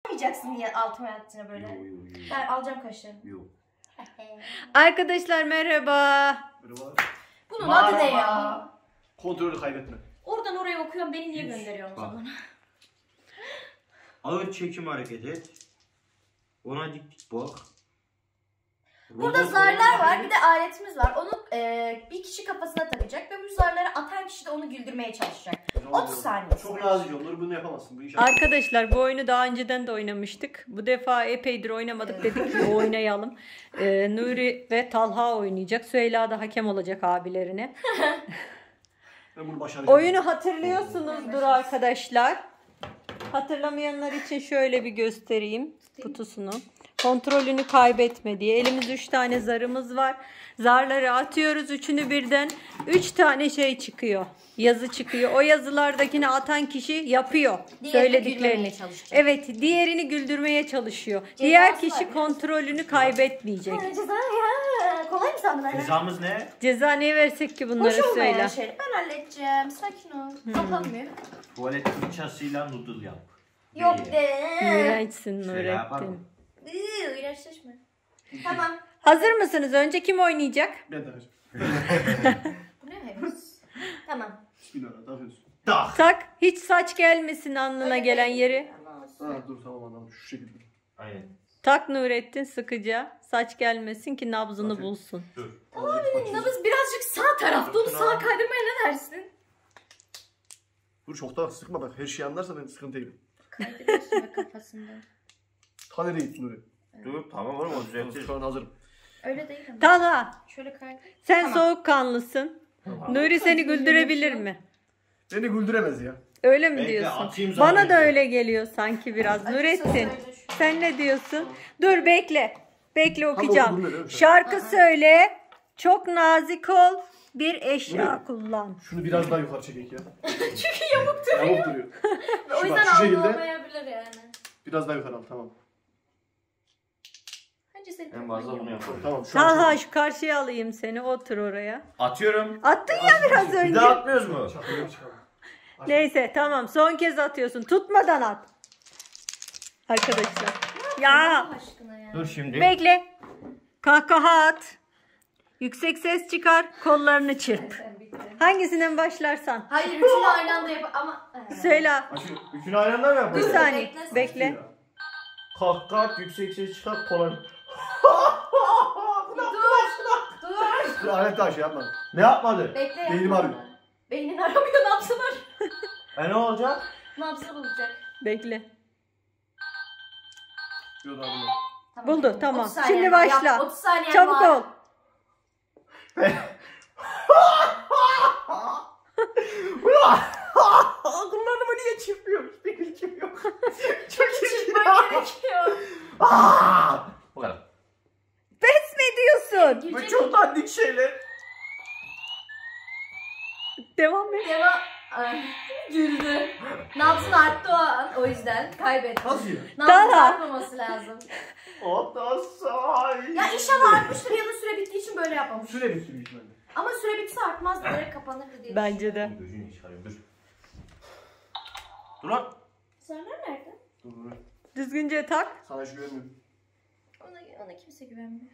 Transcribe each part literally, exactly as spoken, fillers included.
Yapmayacaksın diye altıma yattığına böyle. Yo, yo, yo. Ben alacağım kaşlarını. Yok. Arkadaşlar merhaba. Merhaba. Bunun adı ne ya? Kontrolü kaybetme. Oradan oraya okuyorum, beni niye gönderiyorsun o zaman? Ağır çekim hareket et. Ona dik dik bak. Burada zarlar var, bir de aletimiz var. Onu e, bir kişi kafasına takacak ve bu zarları atan kişi de onu güldürmeye çalışacak. otuz saniye. Çok nazik olur, bunu yapamazsın. Bu iş Arkadaşlar bu oyunu daha önceden de oynamıştık. Bu defa epeydir oynamadık, dedik ki oynayalım. Ee, Nuri ve Talha oynayacak. Süheyla da hakem olacak abilerine. Ben bunu başaracağım. Oyunu hatırlıyorsunuzdur arkadaşlar. Hatırlamayanlar için şöyle bir göstereyim kutusunu. Kontrolünü kaybetme diye. Elimizde üç tane zarımız var. Zarları atıyoruz. Üçünü birden. Üç tane şey çıkıyor. Yazı çıkıyor. O yazılardakini atan kişi yapıyor. Diğerini söylediklerini. güldürmeye çalışacak. Evet. Diğerini güldürmeye çalışıyor. Cezası Diğer kişi var. kontrolünü kaybetmeyecek. Ha, ceza ya. Kolay mı sandın? Cezamız ne? Ceza neye versek ki bunları Hoş olmayan söyle. şey. Ben halledeceğim. Sakin ol. Kapanmıyor. Tuvalet fırçasıyla noodle yap. Yok Bir. de. İğrençsin Şöyle yapar Nurettin. mı? Iıı, İğrençleşme. Tamam. Hazır mısınız? Önce kim oynayacak? Ben de kaçayım. Bu ne henüz? Tamam. Bismillah, ne yapıyorsun? Tak. Tak. Hiç saç gelmesin alnına Öyle gelen değil. yeri. Ha, dur tamam anladım, şu şekilde. Aynen. Tak Nurettin sıkıca. Saç gelmesin ki nabzını Okey. bulsun. Dur. Abinin nabız birazcık sağ tarafta. Onu sağa kaydırmaya ne dersin? Dur çok da sıkma bak, her şeyi anlarsa ben sıkıntıyım. Kaydırıyorsun ya kafasında. Tane değil Nuri. Dur tamam oğlum o düzeltir. Şu an hazırım. Öyle değil ama. Talha Şöyle kaydır. sen Tamam. soğukkanlısın. Tamam. Nuri seni güldürebilir mi? Beni güldüremez ya. Öyle mi Bekle, diyorsun? atayım Bana zaten. da öyle geliyor sanki biraz. Nurettin sen ne diyorsun? Dur bekle. Bekle Tam okuyacağım. okudum öyle mi? Şarkı söyle. Çok nazik ol. Bir eşya kullan. Şunu biraz daha yukarı çekek ya. Çünkü yamuk duruyor. Yamuk duruyor. Ve o Şu yüzden bak, şu şekilde. anlamayabilir yani. Biraz daha yukarı al, tamam. Bence senin En fazla bunu Tamam, yapalım. tamam şu an Talha çok- şu karşıya alayım seni. Otur oraya. Atıyorum. Attın ya biraz Bir önce. daha atmıyoruz mu? Çakıyorum, çıkalım. Neyse tamam son kez atıyorsun. Tutmadan at. Arkadaşlar. Ya Allah aşkına ya. Dur şimdi. bekle. Kahkaha at. Yüksek ses çıkar. Kollarını çırp. Sen bitti. Hangisinden başlarsan. Hayır üçünü aynı anda yap ama. Söyle. Açın. Üçünü aynı anda mı Bir yapalım? saniye. Bekle. Bekle. Kalk kalk yüksek ses çıkar kolay. Dur. Dur. Dur alet daha şey yapma. Ne yapmadı? Bekle. Beynim yapma. arıyor. Beynin aramıyor, ne yapsınlar? E ne olacak? Ne yapsa bulacak. Bekle. Yok daha bunu. Tamam. Buldu, tamam. otuz saniyen Şimdi var. başla. Yap, otuz saniyen Çabuk var. ol. Kullanımı niye çırpıyoruz? Bir bilgim yok. Çok Çıkman gerekiyor. Bu kadar. Pes mi diyorsun? Bu çok dandik şeyler. Devam et. Devam. Ay, güldü. Ne yapsın arttı o an, o yüzden kaybetti. Nasıl ya? Ne yapsın Tamam. artmaması lazım. Otasay. Ya inşallah artmıştır ya da süre bittiği için böyle yapmamış. Süre bir sürü ihtimalle. Ama süre bitse artmaz, direkt kapanırdı diye Bence de. Gözünü çıkarıyorum dur. Dur lan. Zarlar nerede? Dur dur. Düzgünce tak. Sana şu güvenmiyorum. Ona, ona kimse güvenmiyor.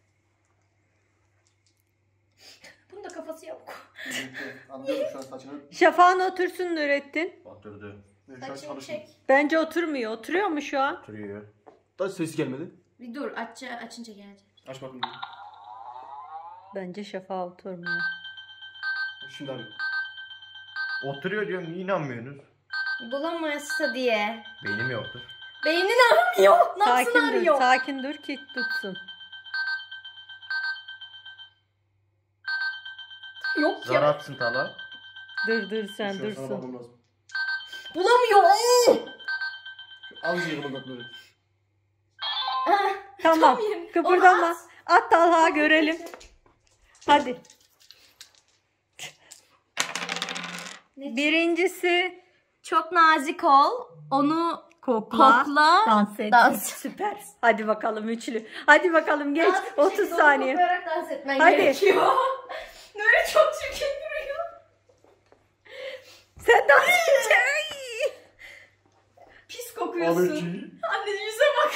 Bunun da kafası yok. Anlıyorum şu an saçını. Şafağına otursun Nurettin. Batırdı. Ben şu an Saçını çalışıyorum. çek. Bence oturmuyor. Oturuyor mu şu an? Oturuyor. Daha ses gelmedi. Bir dur, açça, açınca gelecek. Aç bakayım. Bence şafağa oturmuyor. Şimdi arıyorum. Oturuyor diyorum niye inanmıyorsunuz? Bulamazsa diye. Beynim yoktu. Beynin aramıyor. Ne yapsın Sakin dur. arıyor? Sakin dur ki tutsun. Yok Zar ya. atsın Tala. Dur dur sen Şu an sana dursun. bakmam lazım. Bulamıyor. Az yığılmadan böyle. Tamam. Tamam. Kıpırdama. Onu at. At Talha görelim. Hadi. Ne? Birincisi Çok nazik ol. Onu kokla. kokla. Dans et. Dans. Süper. Hadi bakalım üçlü. Hadi bakalım geç. Nazik bir otuz şekilde saniye. onu koklayarak dans etmen Hadi. gerekiyor. Böyle çok çirkin duruyor. Sen dans et. Ay! Pis kokuyorsun. Abi Anne yüze bak.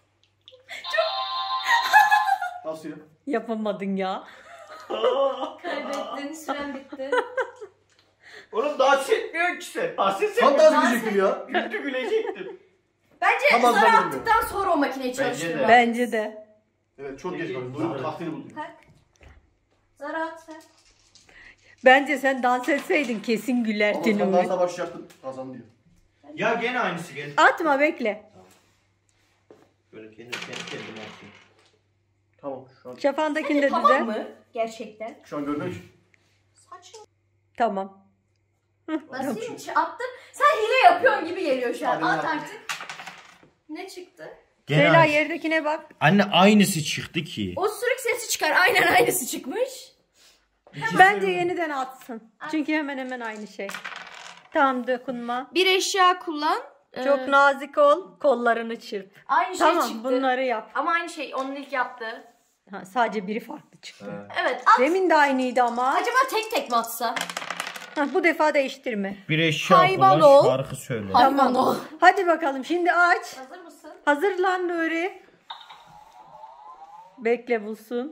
nasıl ya? Yapamadın ya. Kaybettin. Süren bitti. Oğlum dans etmiyor ki sen. Dans etsene. Tam dans edecektim ya. Güldü gülecektim. Bence Tamam, zar ben attıktan sonra o makineyi Bence çalıştırma. de. Bence de. Evet çok geç kaldım. Nuri tahtini buldum. Tak. Zar at sen. Bence sen dans etseydin kesin Ama gülerdin sen Nuri. dansa başlayacaktın. Kazandı diyor. Ya gene aynısı gel. Atma bekle. Böyle kendi kendi kendime atayım. Tamam şu an. Şafağındakini de Tamam düzelt. mı? Gerçekten. Şu an görmüyor ki. Saçma. Tamam. Nasıl hiç attın? Sen hile yapıyorsun gibi geliyor şu an. Hadi At yap. artık. Ne çıktı? Gene Leyla aynısı. yerdekine bak. Anne aynısı çıktı ki. O sürük sesi çıkar. Aynen aynısı çıkmış. Bence yeniden atsın. Çünkü hemen hemen aynı şey. Tamam dokunma. Bir eşya kullan. Çok Ee, nazik ol. Kollarını çırp. Aynı şey Tamam çıktı. bunları yap. Ama aynı şey onun ilk yaptığı. Ha, sadece biri farklı çıktı. Evet at. Demin de aynıydı ama. Acaba tek tek mi atsa? Ha, bu defa değiştirme. Bir eşya Hayvan kullan ol. şarkı söyle. Hayvan ol. Hadi bakalım şimdi aç. Hazır mısın? Hazırlan Nuri. Bekle bulsun.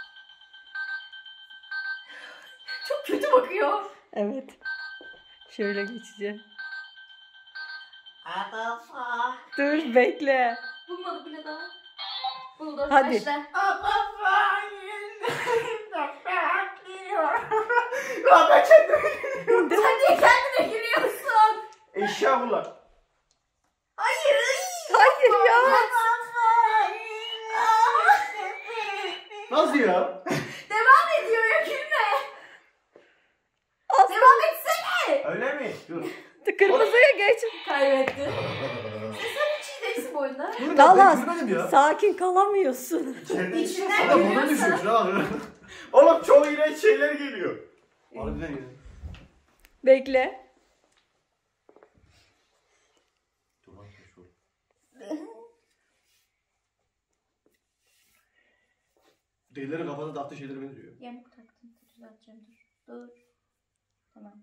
Çok kötü bakıyor. Evet. Şöyle geçeceğim. Dur bekle. Bulmadı bile daha. Buldu. Hadi. Başla. Lan ben kendime Sen niye kendine giriyorsun? eşya kullan. Hayır. Hayır ya. Nasıl ya? Devam ediyor ya gülme. Aslan. Devam etsene. Öyle mi? Dur. Kırmızıya geç. Kaybettin. Sen hiç iyi değilsin bu oyunda. Nuri Dallas. ben gülmedim ya. Sakin kalamıyorsun. İçinden Adam bunu gülüyorsa. düşüyor şu an. Oğlum çok iğrenç şeyler geliyor. Harbiden ya. Bekle. Dur lan şu. Delilerin kafada taktığı şeylere benziyor. Yamuk taktım. Düzelteceğim dur. Dur. Tamam.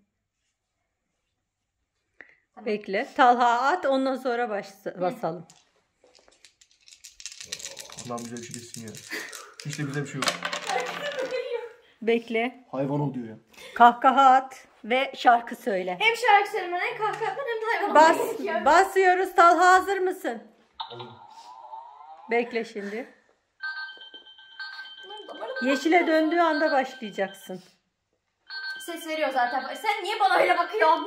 Tamam. Bekle. Talha at ondan sonra baş basalım. Allah'ım güzel bir şey geçsin ya. Hiç de güzel bir şey yok. Bekle. Hayvan ol diyor ya. Kahkaha at ve şarkı söyle. Hem şarkı söylemen hem kahkaha atman hem de hayvan Bas. olman gerekiyor. Basıyoruz. Talha hazır mısın? Bekle şimdi. Yeşile döndüğü anda başlayacaksın. Ses veriyor zaten. Sen niye bana öyle bakıyorsun?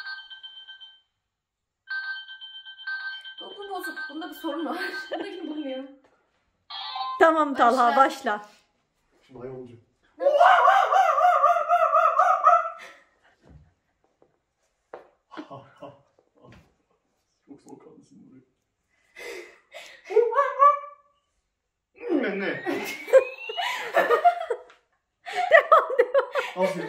Bu, bu bozuk. Bunda bir sorun var. Bundakini bulmuyor. Tamam Talha Başla. başla. Şimdi hayvan olacak. Çok soğukkanlısın buraya. Ne ne? Nasıl ya?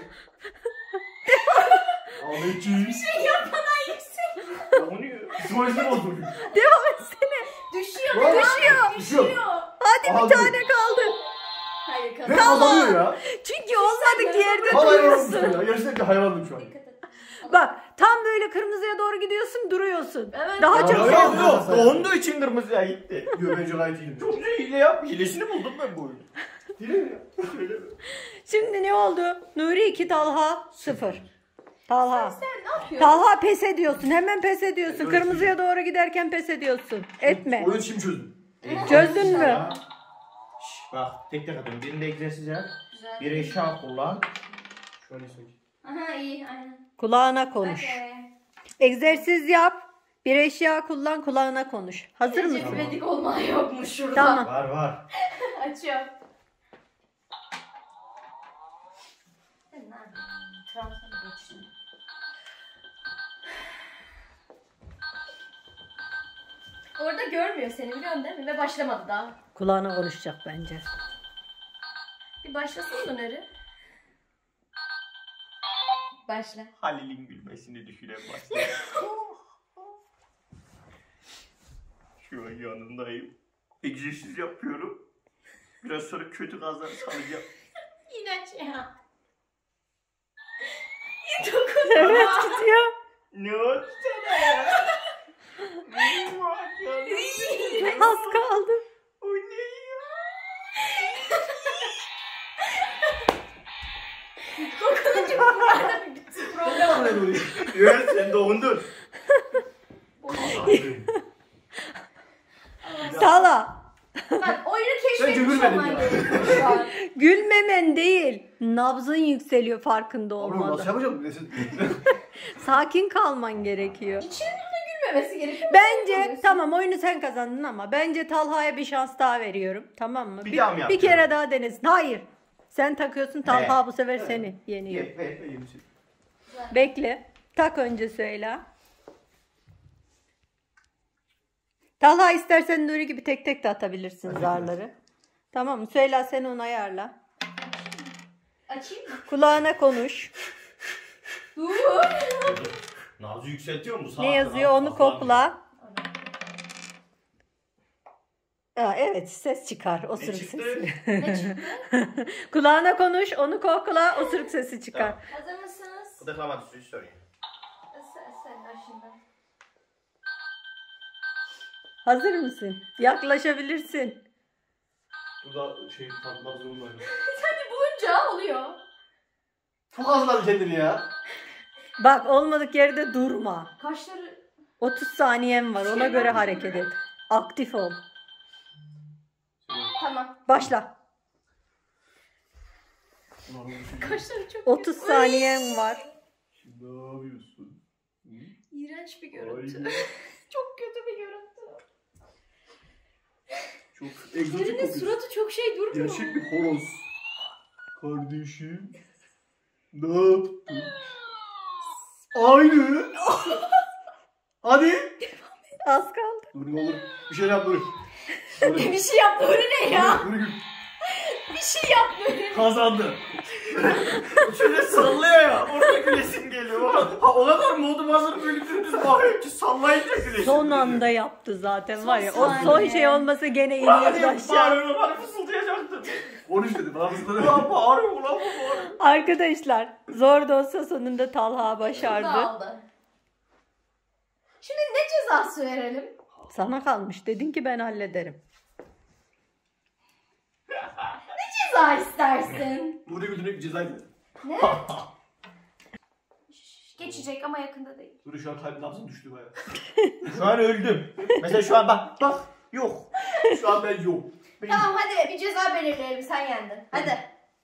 Ahmetciğim. Donuyor. Psikolojim oldu. Devam etsene. Düşüyor. Ulan, Düşüyor. düşüyor. Düşüyor. Hadi bir Aldı. tane kaldı. Hayır Ne kazan. kazanıyor ya? Çünkü olmadık yerde Vallahi hayvanım duruyorsun. ya. Gerçekten bir hayvanım şu an. Dikkat et. Bak tam böyle kırmızıya doğru gidiyorsun duruyorsun. Evet. Daha Ya, çok ya, Yok ya. yok. Donduğu için kırmızıya gitti. Diyor bence gayet iyiyim. Çok güzel hile yap. Hilesini buldum ben bu oyunu. Değil mi ya? Öyle mi? Şimdi ne oldu? Nuri iki Talha sıfır. Talha. Sen ne yapıyorsun? Talha pes ediyorsun. Hemen pes ediyorsun. Evet, Kırmızıya doğru giderken pes ediyorsun. Etme. Oyun şimdi çözdüm. Çözdün mü? Ya. Şş, bak tek tek atıyorum. Birinde egzersiz yap. Güzel. Bir eşya kullan. Şu an iyi sanki. Aha iyi aynen. Kulağına konuş. Okey. Egzersiz yap. Bir eşya kullan, kulağına konuş. Hazır Bence mısın? Fredik olma yokmuş şurada. Tamam. Var var. Açıyorum. Sen ne yapıyorsun? Trabzon'a geçtin. Orada görmüyor seni biliyorsun değil mi? Ve başlamadı daha. Kulağına konuşacak bence. Bir başlasın mı Nuri? Başla. Halil'in gülmesini düşünen başlayalım. Şu an yanındayım. Egzersiz yapıyorum. Biraz sonra kötü gazlar salacağım. İğrenç ya. Dokun. Evet gidiyor. Ne oldu sana ya? Az kaldı. O ne ya? Dokununca bunlarda bir problem oluyor. Evet sen de ondur. Talha. Bak oyunu Sen keşfetmiş gülmedin olman ya. gerekiyor şu an. Gülmemen değil. Nabzın yükseliyor farkında Oğlum nasıl olmadan. yapacağım? Nesin? Sakin kalman gerekiyor. İçinin de gülmemesi gerekiyor. Bence tamam oyunu sen kazandın ama bence Talha'ya bir şans daha veriyorum. Tamam mı? Bir daha mı bir yapacağım? kere daha denesin. Hayır. Sen takıyorsun Talha He. bu sefer seni yeniyor. Ye, ye, ye, ye. Bekle. Tak önce söyle. Talha istersen Nuri gibi tek tek de atabilirsin zarları. Tamam mı? Söyle sen onu ayarla. Açayım mı? Kulağına konuş. Dur. Nabzı yükseltiyor mu? Ne yazıyor onu kokla. Aa, evet ses çıkar. Osuruk çıktı? sesi. Ne çıktı? Kulağına konuş onu kokla. Osuruk sesi çıkar. Hazır mısınız? Gıdıklamadı suyu söyle. Sen, sen ver şimdi. Hazır mısın? Yaklaşabilirsin. Burada şey tatmak zorundayım. Hadi bulunca oluyor. Çok hazırladı kendini ya. Bak olmadık yerde durma. Kaşları... otuz saniyen var. Ona göre hareket et. Aktif ol. Tamam. Başla. Kaşları çok otuz kötü. saniyen var. Şimdi ne yapıyorsun? İğrenç bir görüntü. Ay, Çok kötü bir görüntü. çok egzotik Birinin kokuyor. suratı çok şey durmuyor. Gerçek bir horoz. Kardeşim. Ne yaptın? Aynı. Hadi. Az kaldı. Dur ne olur. Bir şey yap Nuri. Nuri. Bir şey yap Nuri ne ya? Nuri gül. Bir şey yap Nuri. Kazandı. Şöyle sallıyor ya. Orada gülesim geliyor. Ha, o kadar modum hazır böyle dümdüz bağırıyor ki sallayınca gülesim. Son anda yaptı zaten var ya. O saniye. son şey olmasa gene iniyordu Bağırıyor, aşağı. bağırıyor, bana fısıldayacaktım. Konuş dedi. Bana fısıldadı. Ulan bağırıyor, ulan bu bağırıyor. Arkadaşlar zor da olsa sonunda Talha başardı. Aldı. Şimdi ne cezası verelim? Sana kalmış. Dedin ki ben hallederim. Ne ceza istersin? Nuri güldüğüne bir cezaydı. Ne? Geçecek ama yakında değil. Nuri şu an kalbin nabzım düştü baya. Şu an öldüm. Mesela şu an bak, bak yok. Şu an ben yok. Ben Tamam hadi bir ceza belirleyelim, sen yendin. Hadi.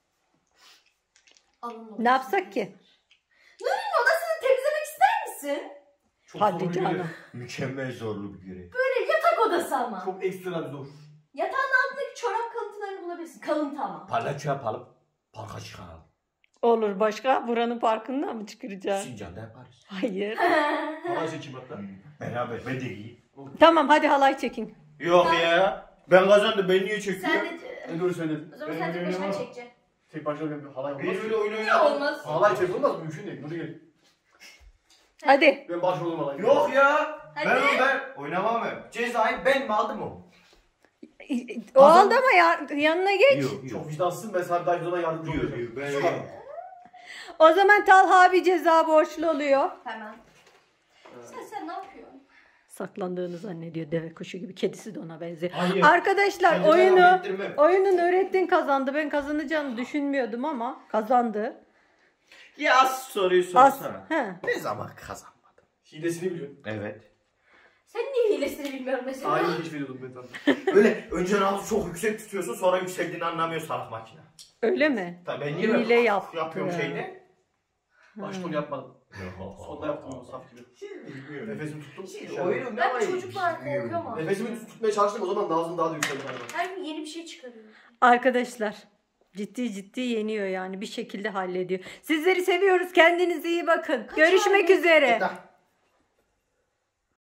Alın Ne yapsak ki? Nuri'nin odasını temizlemek ister misin? Çok Hadi zor bir canım. görev. Mükemmel zorlu bir görev. Böyle yatak odası ama. Çok ekstra bir zor. Yatağın altındaki çorap kalıntılarını bulabilirsin. Kalıntı ama. Palyaço yapalım. Parka çıkaralım. Olur başka buranın parkından mı çıkaracaksın? Sincan'da yaparız. Hayır. Halay çekeyim hatta. Beraber ben de iyi. Tamam hadi halay çekin. Yok ya. Ben kazandım. Ben niye çekiyorum? Sen de... Ne Nuri söyledin? O zaman sen tek başına çekeceksin. Tek başına ben bir halay olmaz. Bir öyle oyun Ne oynayalım. olmaz? Halay çek olmaz mı? Mümkün değil. Nuri gel. Hadi. Ben başrolüm halay. Yok ya. Hadi. Ben ben oynamam ben. Cezayı ben mi aldım o? O aldı ama ya, yanına geç. Yok Çok vicdansızsın, ben sana daha zaman yardımcı Yok olacağım. yok ben öyle. O zaman Talha bir ceza borçlu oluyor. Hemen. Sen sen ne yapıyorsun? Saklandığını zannediyor deve kuşu gibi. Kedisi de ona benziyor. Hayır. Arkadaşlar Kendime oyunu devam ettirmem. oyunun öğrettiğin kazandı. Ben kazanacağını düşünmüyordum ama kazandı. Ya az soruyu Az. sorsana. He. Ne zaman kazanmadım? Hilesini biliyorum. Evet. Sen niye hilesini bilmiyorum mesela? Aynı hiç veriyordum ben sana. Öyle önce nabzı çok yüksek tutuyorsun sonra yükseldiğini anlamıyor salak makine. Öyle mi? Tabii ben Hile niye yaptı. yapıyorum şeyini? Başrol yapmadım. Sonunda yaptım onu saf gibi. Bilmiyorum. Nefesimi tuttum. Oyunun Ben bu çocuklar korkuyor ama. Nefesimi tutmaya çalıştım, o zaman nabzım daha da yükseldi galiba. Her gün yeni bir şey çıkarıyor. Arkadaşlar ciddi ciddi yeniyor yani bir şekilde hallediyor. Sizleri seviyoruz. Kendinize iyi bakın. Görüşmek üzere. Yeter.